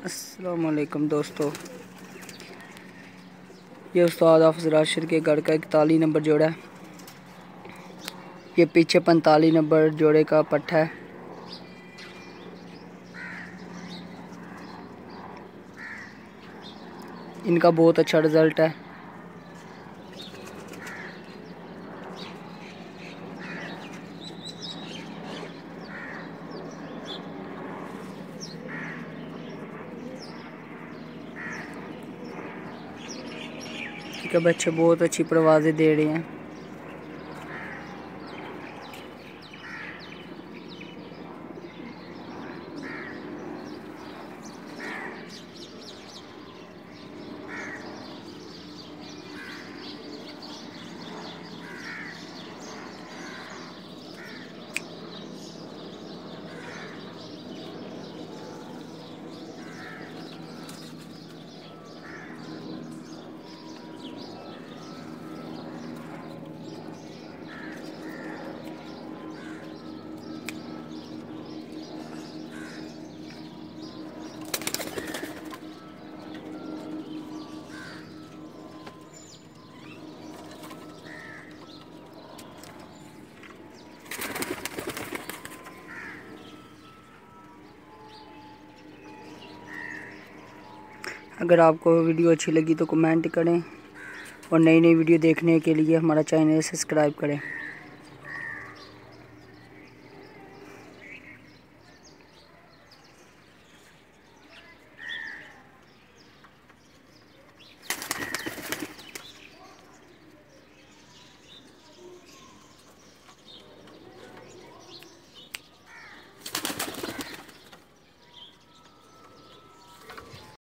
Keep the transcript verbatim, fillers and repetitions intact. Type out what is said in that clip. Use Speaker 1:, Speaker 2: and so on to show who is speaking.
Speaker 1: अस्सलाम वालेकुम दोस्तों, ये उस्ताद हाफिज़ राशिद के घर का इकतालीस नंबर जोड़ा है। ये पीछे पैंतालीस नंबर जोड़े का पट्ठा है। इनका बहुत अच्छा रिज़ल्ट है। इनके बच्चे बहुत अच्छी परवाज़ें दे रहे हैं। अगर आपको वीडियो अच्छी लगी तो कमेंट करें और नई नई वीडियो देखने के लिए हमारा चैनल सब्सक्राइब करें।